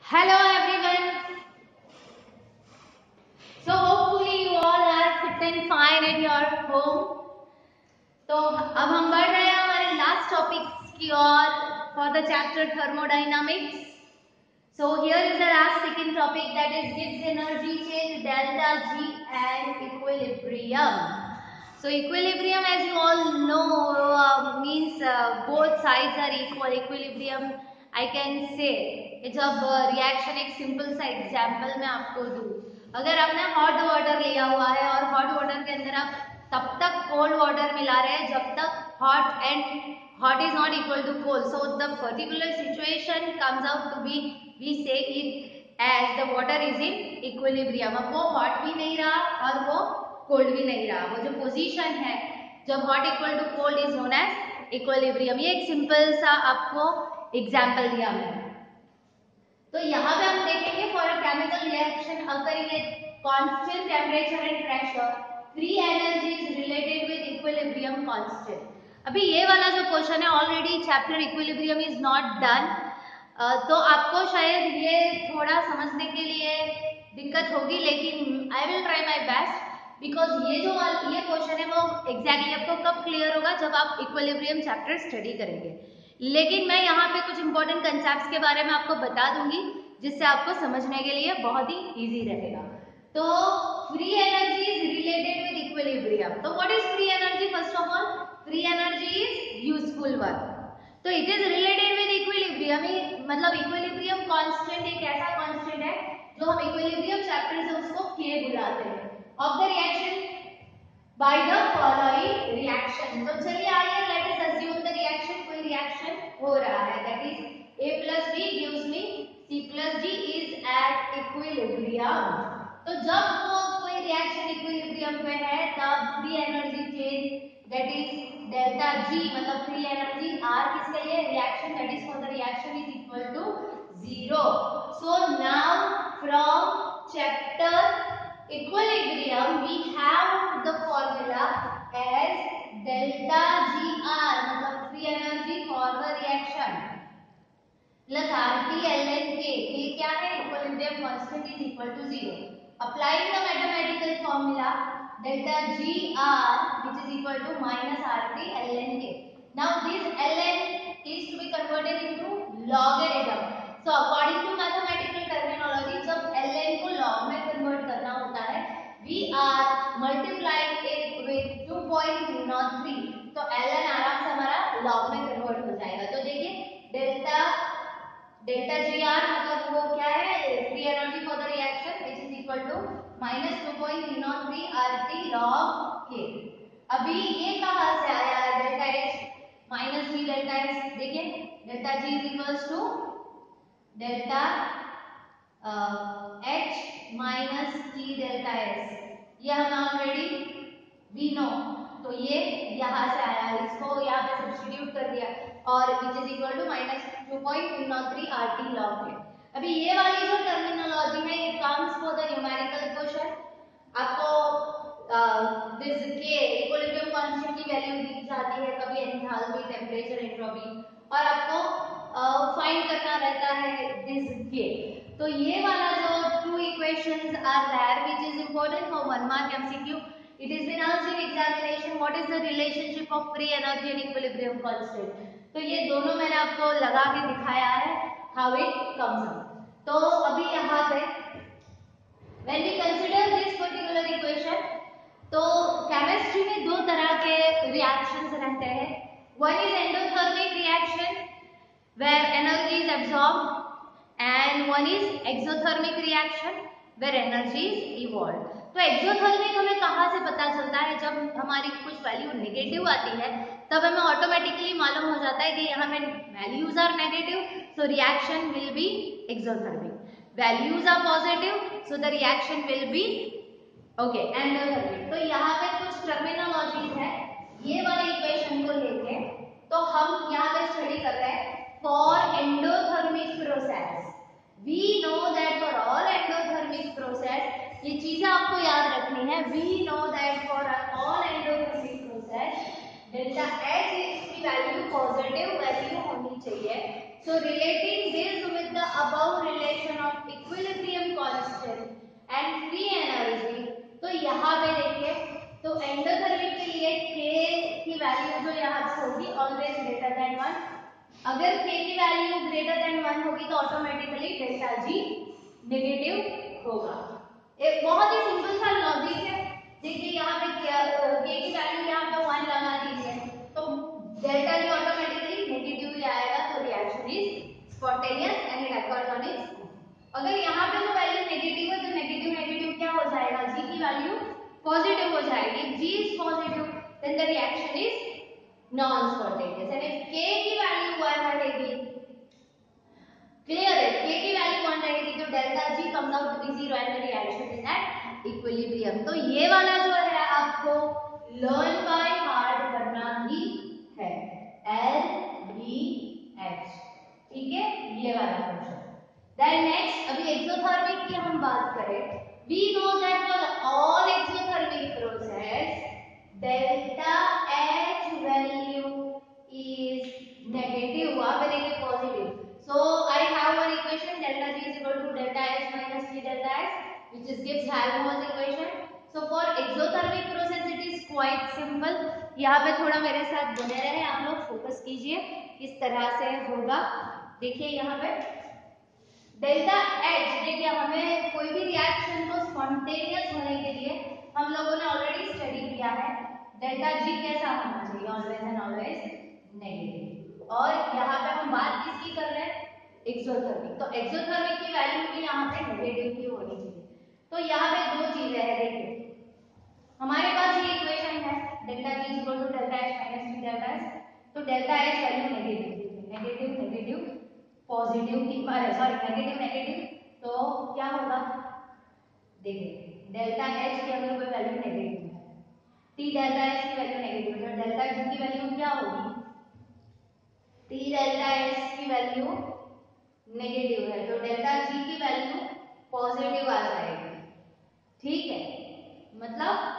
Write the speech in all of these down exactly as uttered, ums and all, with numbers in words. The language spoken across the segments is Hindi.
Hello everyone. So hopefully you all are fit and fine at your home. तो अब हम बढ़ रहे हैं हमारे लास्ट टॉपिक्स की ओर for the chapter thermodynamics. So here is the last second topic, that is Gibbs energy change, delta G and equilibrium. So equilibrium, as you all know, uh, means uh, both sides are equal. Equilibrium I can say जब रिएक्शन एक सिंपल सा एग्जाम्पल मैं आपको दूं, अगर आपने हॉट वाटर लिया हुआ है और हॉट वाटर के अंदर आप तब तक कोल्ड वाटर मिला रहे हैं जब तक hot and hot is not equal to cold, so the particular situation comes out to be, we say it as the water is in equilibrium. अब वो hot भी नहीं रहा और वो cold भी नहीं रहा, वो जो position है जब hot equal to cold is known as equilibrium. ये एक simple सा आपको example दिया मैंने. तो यहाँ पे हम देखेंगे for a chemical reaction occurring at constant temperature and pressure, free energy is related with equilibrium constant. अभी ये वाला जो क्वेश्चन है, already chapter equilibrium is not done, तो आपको शायद ये थोड़ा समझने के लिए दिक्कत होगी, लेकिन I will try my best because ये जो ये क्वेश्चन है वो एग्जैक्टली आपको कब क्लियर होगा, जब आप इक्विलिब्रियम चैप्टर स्टडी करेंगे. लेकिन मैं यहाँ पे कुछ इंपॉर्टेंट कंसेप्ट्स के बारे में आपको बता दूंगी जिससे आपको समझने के लिए बहुत ही ईजी रहेगा. तो free energy is related with equilibrium. तो what is free energy? First of all, free energy is useful work. तो it is related with equilibrium, मतलब इक्विलिब्रियम कांस्टेंट एक ऐसा कांस्टेंट है जो हम इक्विलिब्रियम चैप्टर से उसको के बुलाते हैं, of the reaction by the following reaction. तो चलिए आइए, let us assume the reaction, कोई रिएक्शन हो रहा है, that is A plus B gives me C plus D is at equilibrium. तो जब वो कोई रिएक्शन इक्विलिब्रियम पे है तब free energy change, that is delta G, मतलब फ्री एनर्जी R किसके लिए? Reaction, that is for the reaction is equal to zero. So now from chapter equilibrium we have the formula as delta G R, मतलब free energy for the reaction plus R T L N K. ये क्या है? Equilibrium constant is equal to zero. Applying the mathematical formula delta G R, which is equal to minus R T ln K. Now this ln is to be converted into logarithm. So according to mathematical terminology, जब ln को log में convert करना होता है, we are multiplying it with two point zero three. तो ln आराम से हमारा log में convert हो जाएगा. तो देखिए डेल्टा डेल्टा जी आर मतलब वो क्या है? Free energy for the reaction which is equal to minus two point zero three R T log K. अभी ये कहाँ से आया है? Delta H minus B delta S. देखिए delta G is equals to delta H minus T delta S. ये हमें ऑलरेडी वी नो, तो ये यहाँ से आया है, इसको यहाँ पे सब्स्टिट्यूट कर दिया और which is equal to minus two point zero three R T log K. अभी ये वाली जो टर्मिनोलॉजी है ये comes for the numerical question. आपको दिस के इक्विलिब्रियम कांस्टेंट की वैल्यू दी जाती है, कभी एंथैल्पी, टेंपरेचर, एंट्रोपी, और आपको फाइंड uh, करना रहता है दिस के. तो ये वाला जो two equations are there which is important for one mark MCQ. It has been asked in examination, what is the relationship of free energy and equilibrium constant. तो ये दोनों मैंने आपको लगा के दिखाया है how it comes out. तो अभी यहाँ पे when we consider this particular equation, तो केमिस्ट्री में दो तरह के रिएक्शंस रहते हैं. One is endothermic reaction where energy is absorbed and one is exothermic reaction where energy is evolved. तो एक्सोथर्मिक हमें कहाँ से पता चलता है? जब हमारी कुछ वैल्यू नेगेटिव आती है तब हमें ऑटोमेटिकली मालूम हो जाता है कि यहाँ पे values are negative, so reaction will be exothermic. Values are positive, so the reaction will be okay endothermic. तो यहाँ पे कुछ टर्मिनोलॉजीज है ये वाले इक्वेशन को लेके, तो हम यहाँ पे स्टडी कर रहे हैं for endothermic process. We know that for all endothermic process, ये चीजें आपको याद रखनी है. We know that for all endothermic process delta H की वैल्यू पॉजिटिव वैल्यू होनी चाहिए. So relating this with the above relation value जो यहाँ पे होगी ऑलवेज ग्रेटर देन वन। अगर k की वैल्यू ग्रेटर देन वन होगी तो ऑटोमेटिकली डेल्टा जी नेगेटिव होगा। एक बहुत ही सिंपल सा लॉजिक है। देखिए यहाँ पे k की वैल्यू यहाँ पे वन लगा दीजिए तो डेल्टा जी ऑटोमेटिकली नेगेटिव ही आएगा, तो reaction is spontaneous and it occurs on its own. अगर यहाँ पे जो वैल्यू नेगेटिव है तो नेगेटिव नेगेटिव क्या हो जाएगा, g की वैल्यू पॉजिटिव हो जाएगी। g is positive then the reaction is non spontaneous. And if k की वैल्यू वन रहेगी, क्लियर है, k की वैल्यू वन रहेगी तो delta g comes out to be zero and the reaction is at equilibrium. तो ये वाला जो है आपको लर्न बाय हार्ट करना ही है, L B H, ठीक है, ये वाला क्वेश्चन। देन नेक्स्ट, अभी एक्सोथर्मिक की हम बात करें, we know that for all exothermic process delta H value is negative, वहां पे देखिए positive. So I have one equation delta G is equal to delta H minus T delta S, which is gives Helmholtz equation. So for exothermic process it is quite simple. यहाँ पे थोड़ा मेरे साथ बने रहे, आप लोग फोकस कीजिए किस तरह से होगा। देखिए यहाँ पे डेल्टा H, देखिए हमें कोई भी रिएक्शन को स्पॉन्टेनियस होने के लिए हम लोगों ने ऑलरेडी स्टडी किया है, डेल्टा G कैसा होना चाहिए, ऑलवेज एंड ऑलवेज नेगेटिव। और यहाँ पे हम बात किसकी कर रहे हैं, एक्सोथर्मिक, तो एक्सोथर्मिक की वैल्यू भी यहाँ पे नेगेटिव की होनी चाहिए। तो यहाँ पे दो चीजें हैं, देखिए हमारे पास ये इक्वेशन है delta G is equal to delta H minus T delta S, तो delta H value negative, negative negative positive की सॉरी नेगेटिव नेगेटिव, तो क्या होगा, देखिए डेल्टा H की अगर कोई वैल्यू नेगेटिव है, T डेल्टा S की वैल्यू नेगेटिव है, तो डेल्टा G की वैल्यू क्या होगी, T डेल्टा S की वैल्यू नेगेटिव है तो डेल्टा G की वैल्यू पॉजिटिव आ जाएगी, ठीक है। मतलब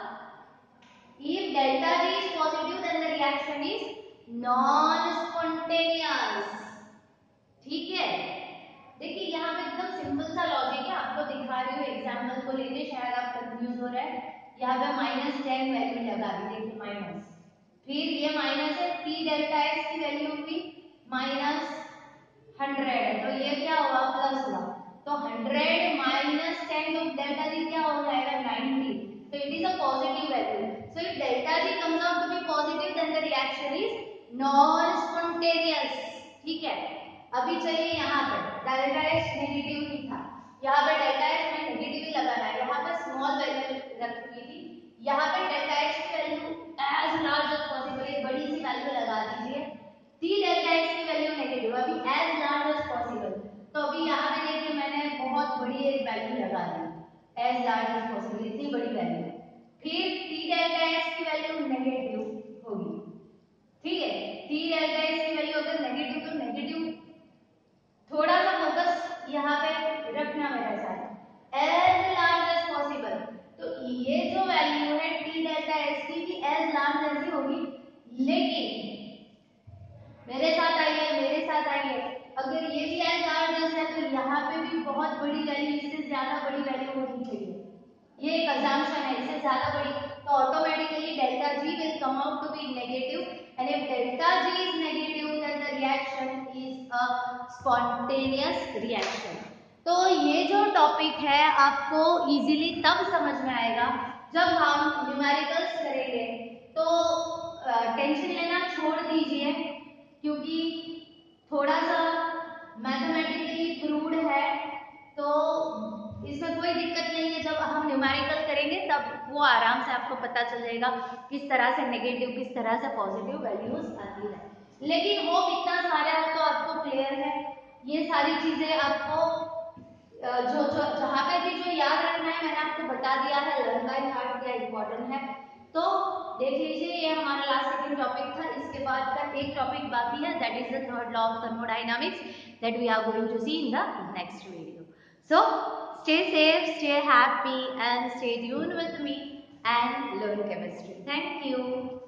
if delta G is positive then the reaction is non spontaneous, ठीक है। देखिए यहाँ पे एकदम सिंपल सा लॉजिक है, आपको दिखा रही हूँ एग्जांपल को लेके, शायद आप कंफ्यूज हो रहे हैं। यहाँ पे माइनस टेन वैल्यू लगा दी, देखिए माइनस, फिर ये माइनस है, टी डेल्टा एक्स की वैल्यू हुई माइनस हंड्रेड है, तो ये क्या हुआ, प्लस हुआ, तो हंड्रेड माइनस टेन तो डेल्टा जी क्या हो जाएगा, नाइंटी, तो it is a positive value. So if delta G comes out to be positive then the reaction is non spontaneous, ठीक है। अभी चलिए यहाँ पे डेल्टा एच नेगेटिव ही था, यहाँ पे डेल्टा एच में नेगेटिव ही लगाना है, यहाँ पे स्मॉल वैल्यू रखी हुई थी, यहाँ पे डेल्टा एच की value as large as possible एक बड़ी सी वैल्यू लगा दीजिए, टी डेल्टा एच की वैल्यू नेगेटिव, अभी एज लार्ज एज पॉसिबल, तो अभी यहाँ पे देखिए मैंने बहुत बड़ी एक वैल्यू लगा दी, एज लार्ज एज पॉसिबल, इतनी बड़ी वैल्यू, फिर टी डेल्टा एच की वैल्यू नेगेटिव होगी, ठीक है, टी डेल्टा एच की वैल्यू अगर नेगेटिव तो नेगेटिव, थोड़ा सा फोकस यहाँ पे रखना मेरे साथ, एज लार्ज एज पॉसिबल, तो ये जो वैल्यू है टी डेल्टा एच की भी एज लार्ज एज ही होगी, लेकिन मेरे साथ आइए मेरे साथ आइए अगर ये भी एज लार्ज एज है तो यहाँ पे भी बहुत बड़ी वैल्यू, इससे ज्यादा बड़ी वैल्यू होनी चाहिए, ये एक अजम्पशन है, इससे ज्यादा बड़ी, तो automatically delta G will come out to be negative, and if delta G is negative then the reaction is a spontaneous reaction. तो ये जो टॉपिक है आपको इजीली तब समझ में आएगा जब हम न्यूमेरिकल्स करेंगे, तो टेंशन लेना छोड़ दीजिए क्योंकि थोड़ा सा मैथमेटिकली क्रूड है, तो इसमें कोई दिक्कत नहीं है, जब हम न्यूमेरिकल करेंगे तब वो आराम से आपको पता चल जाएगा किस तरह से नेगेटिव किस तरह से पॉजिटिव वैल्यूज आती है। लेकिन वो इतना सारा तो आपको क्लियर है, ये सारी चीजें आपको जो जो जहाँ पे भी जो याद रखना है मैंने आपको बता दिया है, लर्न बाय हार्ट क्या इम्पोर्टेंट है, तो देख लीजिए ये हमारा लास्ट सेकंड टॉपिक था, इसके बाद का एक टॉपिक बाकी है, that is the third law of thermodynamics that we are going to see in the next video. So stay safe, stay happy and stay tuned with me and learn chemistry. Thank you.